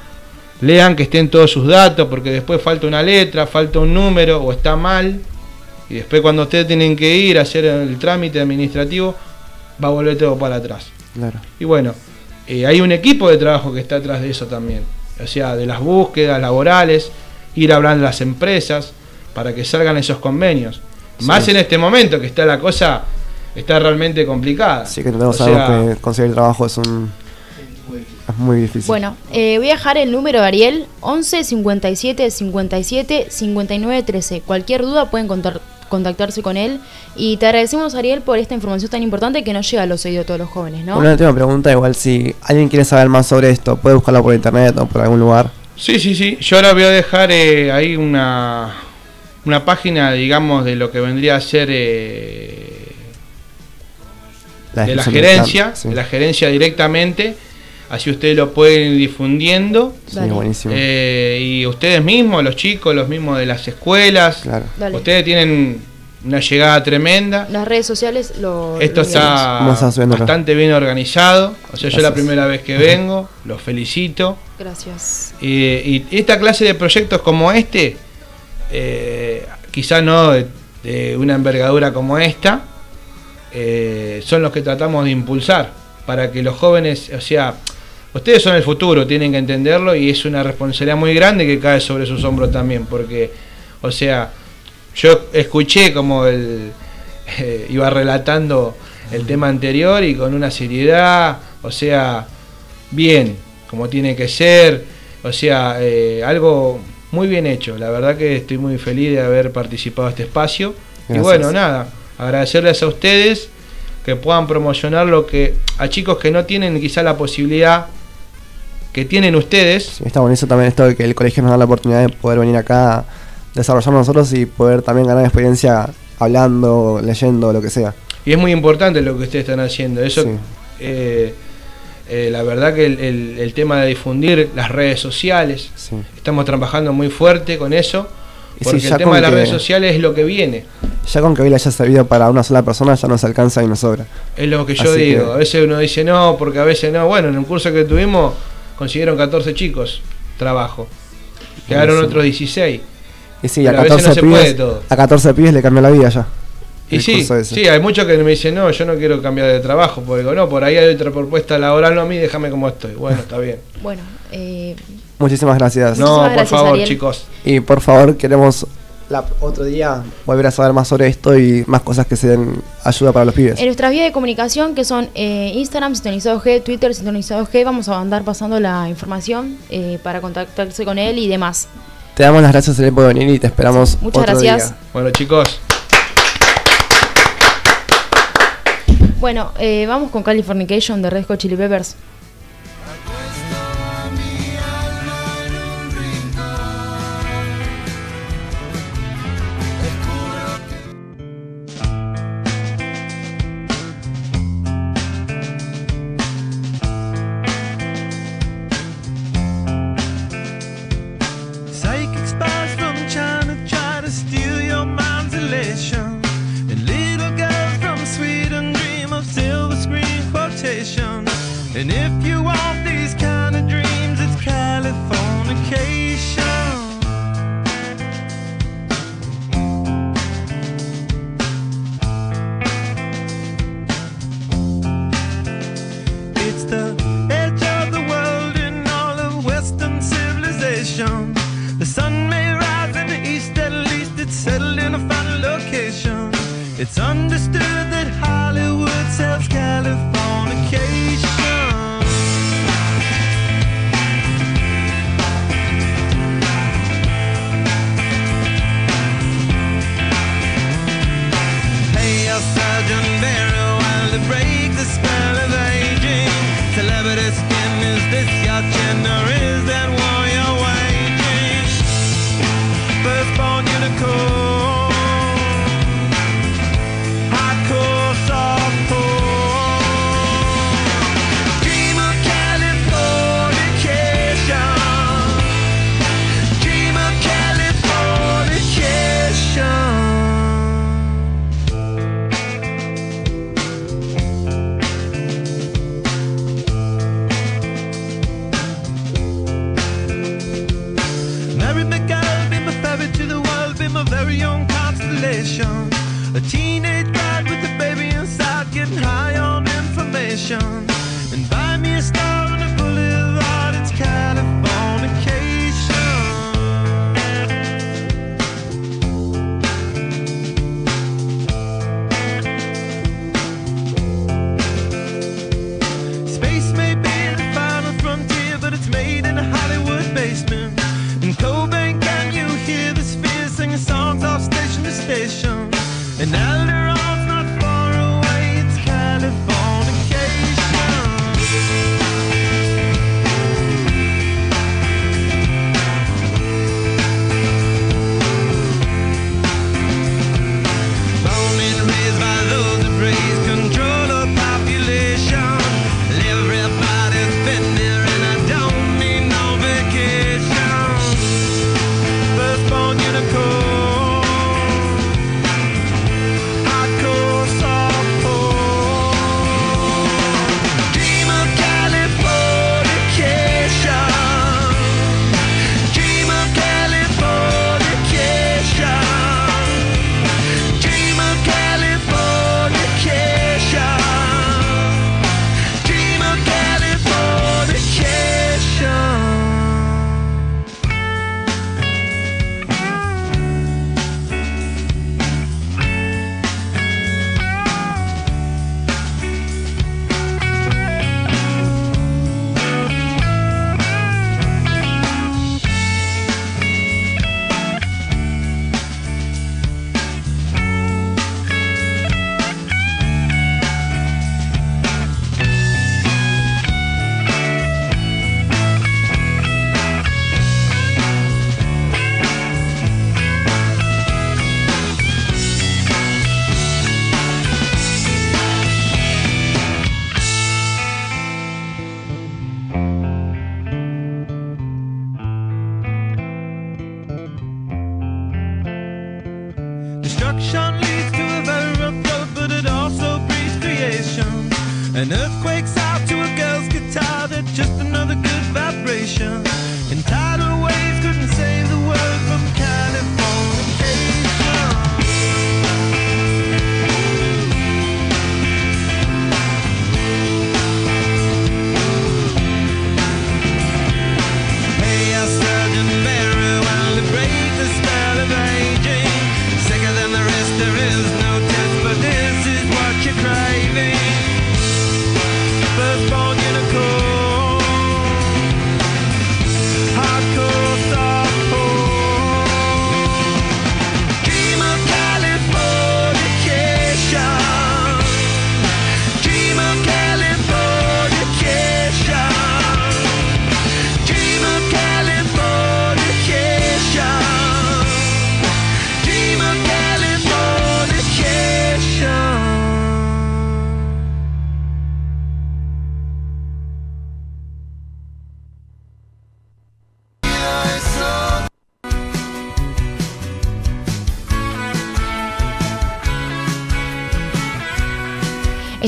lean que estén todos sus datos, porque después falta una letra, falta un número, o está mal, y después cuando ustedes tienen que ir a hacer el trámite administrativo, va a volver todo para atrás. Claro. Y bueno, eh, hay un equipo de trabajo que está atrás de eso también, o sea, de las búsquedas laborales, ir hablando a las empresas, para que salgan esos convenios. Sí. Más en este momento, que está la cosa, está realmente complicada. Sí, que todos sabemos que conseguir trabajo es un... es muy difícil. Bueno, eh, voy a dejar el número de Ariel, once cincuenta y siete cincuenta y siete cincuenta y nueve trece. Cualquier duda pueden contar, contactarse con él. Y te agradecemos, Ariel, por esta información tan importante que nos llega a los oídos de todos los jóvenes, ¿no? Una última pregunta, igual si alguien quiere saber más sobre esto, ¿puede buscarlo por internet o por algún lugar? Sí, sí, sí. Yo ahora voy a dejar eh, ahí una, una página, digamos, de lo que vendría a ser... Eh, la de la gerencia, sí. de la gerencia directamente, así ustedes lo pueden ir difundiendo. Sí, buenísimo. Eh, y ustedes mismos, los chicos, los mismos de las escuelas, claro. ustedes tienen una llegada tremenda. Las redes sociales lo... Esto lo está bastante bien organizado. O sea, Gracias. Yo la primera vez que vengo, los felicito. Gracias. Eh, y esta clase de proyectos como este, eh, quizá no de, de una envergadura como esta, Eh, son los que tratamos de impulsar para que los jóvenes, o sea, ustedes son el futuro, tienen que entenderlo, y es una responsabilidad muy grande que cae sobre sus hombros también, porque, o sea, yo escuché como el eh, iba relatando el tema anterior y con una seriedad, o sea, bien, como tiene que ser, o sea, eh, algo muy bien hecho. La verdad que estoy muy feliz de haber participado en este espacio. Gracias. Y bueno, nada, agradecerles a ustedes que puedan promocionar lo que a chicos que no tienen quizá la posibilidad que tienen ustedes. Sí, está buenísimo también esto de que el colegio nos da la oportunidad de poder venir acá a desarrollarnos nosotros y poder también ganar experiencia hablando, leyendo, lo que sea. Y es muy importante lo que ustedes están haciendo. Eso, sí. eh, eh, la verdad que el, el, el tema de difundir las redes sociales, sí. estamos trabajando muy fuerte con eso. Porque sí, el tema de las que, redes sociales es lo que viene. Ya con que hoy le haya servido para una sola persona ya nos alcanza y nos sobra. Es lo que yo Así digo. Que... A veces uno dice no, porque a veces no. Bueno, en un curso que tuvimos consiguieron catorce chicos trabajo. Quedaron sí. otros dieciséis. Y sí, a catorce, a, no pibes, a catorce pibes le cambió la vida ya. Y sí, sí, hay muchos que me dicen no, yo no quiero cambiar de trabajo. Porque digo, no, por ahí hay otra propuesta laboral, no a mí, déjame como estoy. Bueno, está bien. Bueno, eh... Muchísimas gracias. No, Muchísimas por gracias, favor, Ariel. chicos. Y por favor, queremos la, otro día volver a saber más sobre esto y más cosas que se den ayuda para los pibes. En nuestras vías de comunicación, que son eh, Instagram, Sintonizado G, Twitter, Sintonizado G, vamos a andar pasando la información eh, para contactarse con él y demás. Te damos las gracias, Ariel, por venir y te esperamos Muchas otro gracias. día. Bueno, chicos. Bueno, eh, vamos con Californication de Red Hot Chili Peppers. And if you want these kind of dreams, it's Californication. It's the edge of the world in all of Western civilization. The sun may rise in the east, at least it's settled in a final location. It's understood that Hollywood sells Californication. Sergeant Barrow, while to break the spell of aging. Celebrity skin, is this your chin or is that war you're waging? Firstborn unicorn, hardcore, softcore. Dream of Californication. Dream of Californication. A very young constellation, a teenage bride with a baby inside, getting high on information. And buy me a star on a boulevard, it's Californication. Space may be the final frontier, but it's made in a Hollywood basement. In Cobain, can you hear the spheres singing songs off station to station? And Alderon's not far away, it's Californication. Born and raised by those that praise control of population. Everybody's been there and I don't need no vacation. Firstborn unicorn. Destruction leads to a very rough road, but it also breeds creation. An earthquake's out to a girl's guitar, that's just another good vibration. And tidal waves couldn't save the world from Californication. Hey, I Sergeant Barrow, while to break the spell of aging. Sicker than the rest, there is no test, but this is what you're craving. Firstborn unicorn,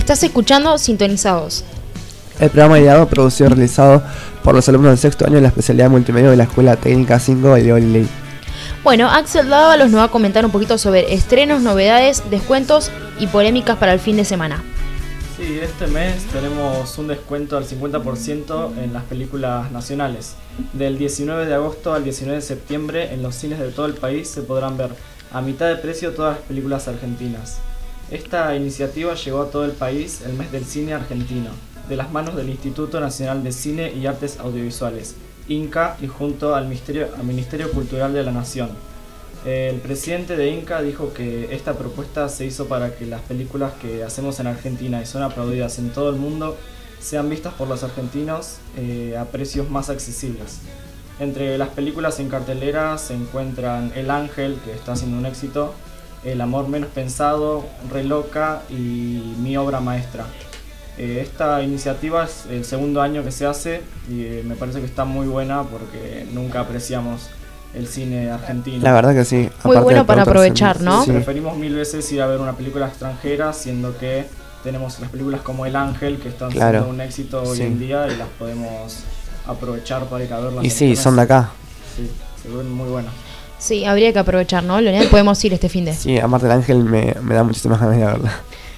Estás escuchando Sintonizados. El programa ideado, producido y realizado por los alumnos del sexto año de la especialidad multimedia de la Escuela Técnica cinco de Ley. Bueno, Axel Dávalos nos va a comentar un poquito sobre estrenos, novedades, descuentos y polémicas para el fin de semana. Sí, este mes tenemos un descuento al cincuenta por ciento en las películas nacionales. Del diecinueve de agosto al diecinueve de septiembre en los cines de todo el país se podrán ver a mitad de precio todas las películas argentinas. Esta iniciativa llegó a todo el país el mes del cine argentino, de las manos del Instituto Nacional de Cine y Artes Audiovisuales, INCA, y junto al Ministerio, al Ministerio Cultural de la Nación. El presidente de INCA dijo que esta propuesta se hizo para que las películas que hacemos en Argentina y son aplaudidas en todo el mundo sean vistas por los argentinos eh, a precios más accesibles. Entre las películas en cartelera se encuentran El Ángel, que está siendo un éxito, El amor menos pensado, Re loca y Mi obra maestra. Eh, esta iniciativa es el segundo año que se hace y eh, me parece que está muy buena porque nunca apreciamos el cine argentino. La verdad que sí. Muy bueno para aprovechar, ¿no? Sí. Preferimos mil veces ir a ver una película extranjera, siendo que tenemos las películas como El Ángel, que están Claro. siendo un éxito hoy Sí. en día y las podemos aprovechar para ir a verlas. Y en sí, internet. son de acá. Sí, se ven muy buenas. Sí, habría que aprovechar, ¿no, Leonel? Podemos ir este fin de. Sí, aparte del Ángel me, me da muchísimas ganas de verla.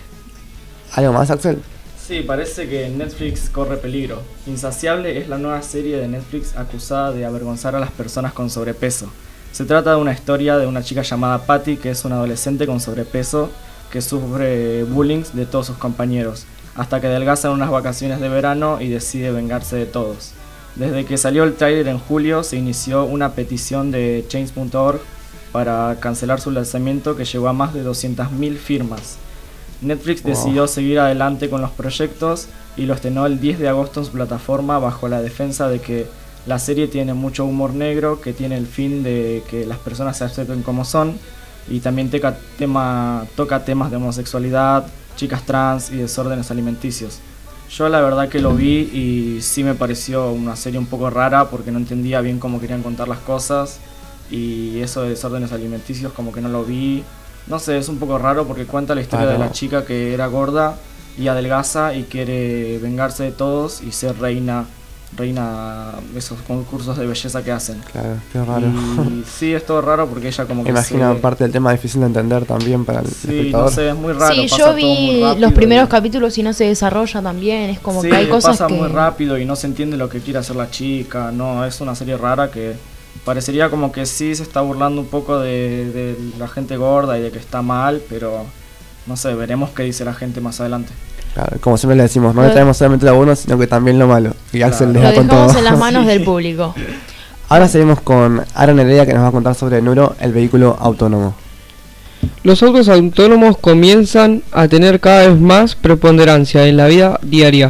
¿Algo más, Axel? Sí, parece que Netflix corre peligro. Insaciable es la nueva serie de Netflix acusada de avergonzar a las personas con sobrepeso. Se trata de una historia de una chica llamada Patty, que es una adolescente con sobrepeso que sufre bullying de todos sus compañeros, hasta que adelgaza en unas vacaciones de verano y decide vengarse de todos. Desde que salió el tráiler en julio se inició una petición de change punto org para cancelar su lanzamiento que llegó a más de doscientas mil firmas. Netflix Wow. decidió seguir adelante con los proyectos y lo estrenó el diez de agosto en su plataforma bajo la defensa de que la serie tiene mucho humor negro, que tiene el fin de que las personas se acepten como son, y también teca tema, toca temas de homosexualidad, chicas trans y desórdenes alimenticios. Yo la verdad que lo vi y sí me pareció una serie un poco rara porque no entendía bien cómo querían contar las cosas, y eso de desórdenes alimenticios como que no lo vi. No sé, es un poco raro porque cuenta la historia Claro. de la chica que era gorda y adelgaza y quiere vengarse de todos y ser reina, reina de esos concursos de belleza que hacen. Claro, qué raro. Y sí, es todo raro porque ella como que Imagino se... parte del tema difícil de entender también para el Sí, espectador. no sé, es muy raro. Sí, pasa yo todo muy vi rápido los primeros y- capítulos y no se desarrolla también. Es como Sí, que hay cosas pasa que. muy rápido y no se entiende lo que quiere hacer la chica. No, es una serie rara que parecería como que sí se está burlando un poco de, de la gente gorda y de que está mal, pero no sé, veremos qué dice la gente más adelante. Claro, como siempre le decimos, no Lo- le traemos solamente lo bueno, sino que también lo malo. Y Axel Claro. les Lo da con dejamos todo. en las manos del público. Ahora seguimos con Aaron Heredia, que nos va a contar sobre Nuro, el vehículo autónomo. Los autos autónomos comienzan a tener cada vez más preponderancia en la vida diaria.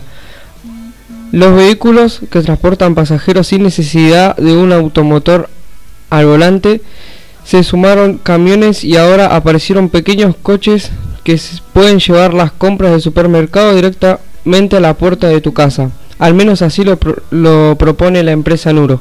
Los vehículos que transportan pasajeros sin necesidad de un automotor al volante, se sumaron camiones y ahora aparecieron pequeños coches que s- pueden llevar las compras del supermercado directamente a la puerta de tu casa. Al menos así lo, pro- lo propone la empresa Nuro.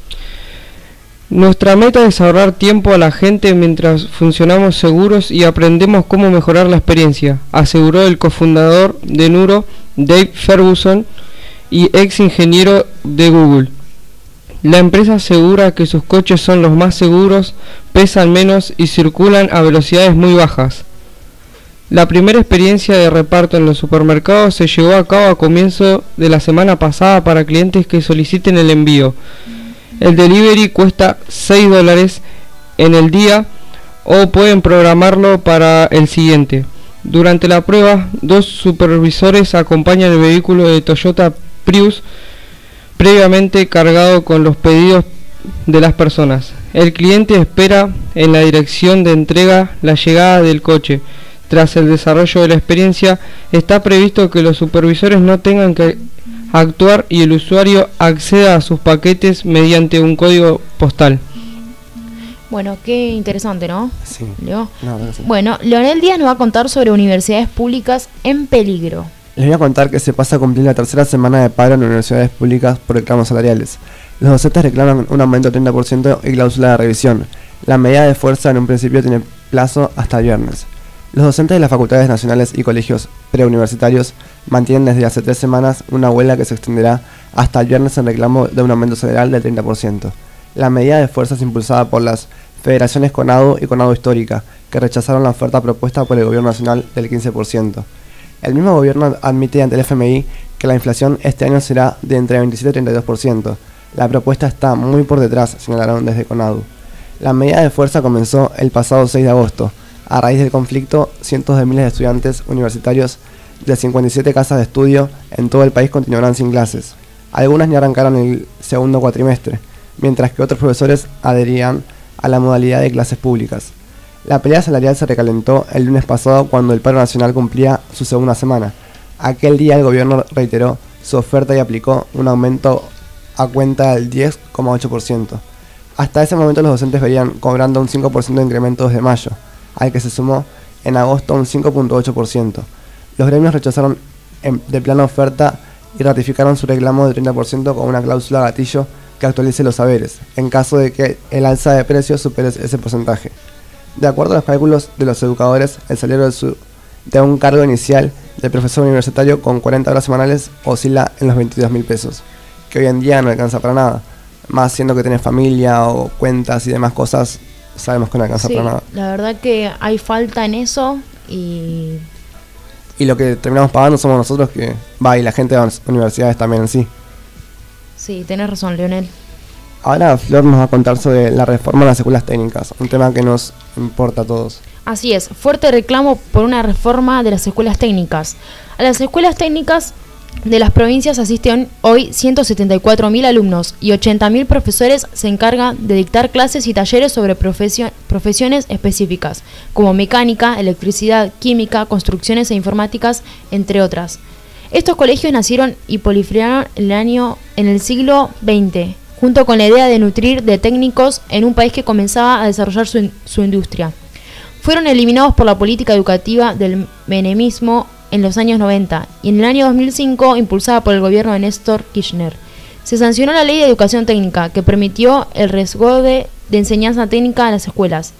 Nuestra meta es ahorrar tiempo a la gente mientras funcionamos seguros y aprendemos cómo mejorar la experiencia, aseguró el cofundador de Nuro, Dave Ferguson, y ex ingeniero de Google. La empresa asegura que sus coches son los más seguros, pesan menos y circulan a velocidades muy bajas. La primera experiencia de reparto en los supermercados se llevó a cabo a comienzo de la semana pasada para clientes que soliciten el envío. El delivery cuesta seis dólares en el día o pueden programarlo para el siguiente. Durante la prueba, dos supervisores acompañan el vehículo de Toyota Prius previamente cargado con los pedidos de las personas. El cliente espera en la dirección de entrega la llegada del coche. Tras el desarrollo de la experiencia, está previsto que los supervisores no tengan que actuar y el usuario acceda a sus paquetes mediante un código postal. Bueno, qué interesante, ¿no? Sí. Leo. No, no sé. Bueno, Leonel Díaz nos va a contar sobre universidades públicas en peligro. Les voy a contar que se pasa a cumplir la tercera semana de paro en universidades públicas por reclamos salariales. Los docentes reclaman un aumento del treinta por ciento y cláusula de revisión. La medida de fuerza en un principio tiene plazo hasta el viernes. Los docentes de las facultades nacionales y colegios preuniversitarios mantienen desde hace tres semanas una huelga que se extenderá hasta el viernes en reclamo de un aumento salarial del treinta por ciento. La medida de fuerza es impulsada por las federaciones CONADU y CONADU Histórica, que rechazaron la oferta propuesta por el gobierno nacional del quince por ciento. El mismo gobierno admite ante el F M I que la inflación este año será de entre veintisiete y treinta y dos por ciento. La propuesta está muy por detrás, señalaron desde CONADU. La medida de fuerza comenzó el pasado seis de agosto. A raíz del conflicto, cientos de miles de estudiantes universitarios de cincuenta y siete casas de estudio en todo el país continuarán sin clases. Algunas ya arrancaron el segundo cuatrimestre, mientras que otros profesores adherían a la modalidad de clases públicas. La pelea salarial se recalentó el lunes pasado cuando el paro nacional cumplía su segunda semana. Aquel día el gobierno reiteró su oferta y aplicó un aumento a cuenta del diez coma ocho por ciento. Hasta ese momento los docentes venían cobrando un cinco por ciento de incremento desde mayo, al que se sumó en agosto un cinco coma ocho por ciento. Los gremios rechazaron en, de plano oferta y ratificaron su reclamo del treinta por ciento con una cláusula gatillo que actualice los saberes, en caso de que el alza de precios supere ese porcentaje. De acuerdo a los cálculos de los educadores, el salario de, su, de un cargo inicial de profesor universitario con cuarenta horas semanales oscila en los veintidós mil pesos, que hoy en día no alcanza para nada. Más siendo que tenés familia o cuentas y demás cosas, sabemos que no alcanza Sí, para nada. la verdad que hay falta en eso y... Y lo que terminamos pagando somos nosotros, que va, y la gente de las universidades también en sí. Sí, tenés razón, Leonel. Ahora Flor nos va a contar sobre la reforma de las escuelas técnicas, un tema que nos importa a todos. Así es, fuerte reclamo por una reforma de las escuelas técnicas. A las escuelas técnicas de las provincias asisten hoy ciento setenta y cuatro mil alumnos y ochenta mil profesores se encargan de dictar clases y talleres sobre profesio- profesiones específicas, como mecánica, electricidad, química, construcciones e informáticas, entre otras. Estos colegios nacieron y proliferaron en el año en el siglo veinte, junto con la idea de nutrir de técnicos en un país que comenzaba a desarrollar su, in- su industria. Fueron eliminados por la política educativa del menemismo en los años noventa y en el año dos mil cinco impulsada por el gobierno de Néstor Kirchner. Se sancionó la ley de educación técnica que permitió el resguardo de enseñanza técnica en las escuelas.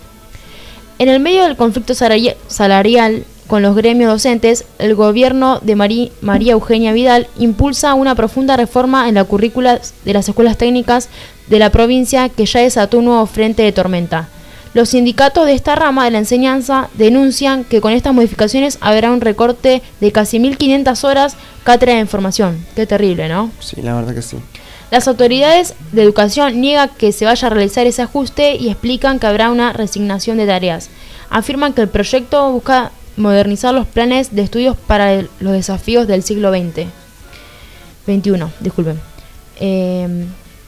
En el medio del conflicto salari- salarial con los gremios docentes, el gobierno de Mari- María Eugenia Vidal impulsa una profunda reforma en la currícula de las escuelas técnicas de la provincia que ya desató un nuevo frente de tormenta. Los sindicatos de esta rama de la enseñanza denuncian que con estas modificaciones habrá un recorte de casi mil quinientas horas cátedra de información. Qué terrible, ¿no? Sí, la verdad que sí. Las autoridades de educación niegan que se vaya a realizar ese ajuste y explican que habrá una resignación de tareas. Afirman que el proyecto busca modernizar los planes de estudios para el- los desafíos del siglo veinte. veintiuno, disculpen. Eh,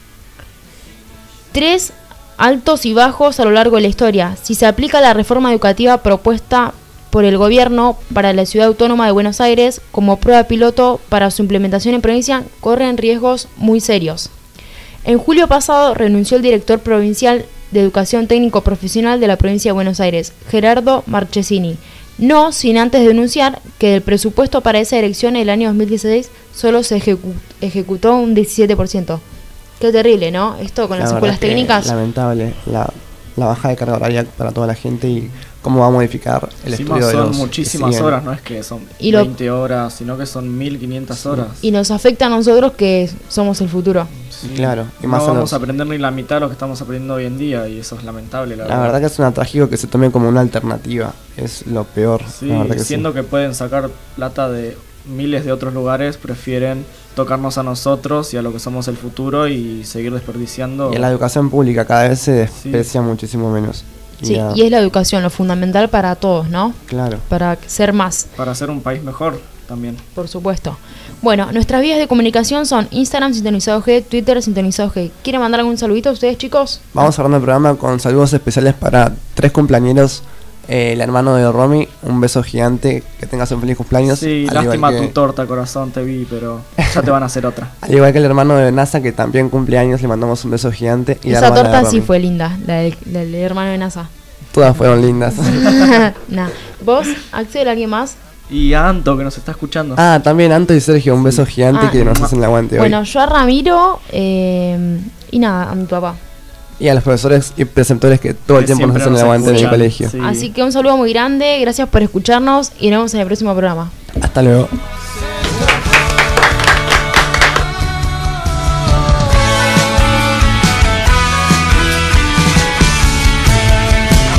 tres altos y bajos a lo largo de la historia. Si se aplica la reforma educativa propuesta por el gobierno para la Ciudad Autónoma de Buenos Aires como prueba piloto para su implementación en provincia, corren riesgos muy serios. En julio pasado renunció el director provincial de Educación Técnico Profesional de la provincia de Buenos Aires, Gerardo Marchesini, no sin antes denunciar que del presupuesto para esa elección en el año dos mil dieciséis solo se ejecu- ejecutó un diecisiete por ciento. Qué terrible, ¿no? Esto con La las verdad escuelas que técnicas. lamentable la, la baja de carga horaria para toda la gente y cómo va a modificar el Encima estudio de son los que muchísimas siguen. horas, no es que son Y lo- veinte horas, sino que son mil quinientas horas. Y nos afecta a nosotros que somos el futuro. Sí. Claro, y no más a vamos los- a aprender ni la mitad de lo que estamos aprendiendo hoy en día y eso es lamentable, la, La verdad que es una trágico que se tome como una alternativa, es lo peor. Sí, la verdad que siendo sí. que pueden sacar plata de miles de otros lugares, prefieren tocarnos a nosotros y a lo que somos el futuro y seguir desperdiciando. Y en la educación pública cada vez se desprecia muchísimo menos. Sí, ya- y es la educación lo fundamental para todos, ¿no? Claro. Para ser más, Para hacer un país mejor también. por supuesto. Bueno, nuestras vías de comunicación son Instagram Sintonizado G, Twitter Sintonizado G. ¿Quieren mandar algún saludito a ustedes, chicos? Vamos cerrando el programa con saludos especiales para tres cumpleañeros. Eh, el hermano de Romy, un beso gigante, que tengas un feliz cumpleaños. Sí, al lástima igual que- tu torta, corazón, te vi, pero ya te van a hacer otra. Al igual que el hermano de NASA, que también cumple años, le mandamos un beso gigante. Y la Esa hermana de torta sí Romy. fue linda, la del, la del hermano de NASA. Todas fueron lindas. Nah. ¿Vos, Axel, alguien más? Y a Anto, que nos está escuchando. Ah, también Anto y Sergio, un beso gigante Ah, que nos hacen el aguante Bueno, hoy. yo a Ramiro eh, y nada, a mi papá. y a los profesores y preceptores que todo el Que tiempo nos siempre hacen el nos aguante en el escuchan, colegio. sí. Así que un saludo muy grande, gracias por escucharnos y nos vemos en el próximo programa. Hasta luego.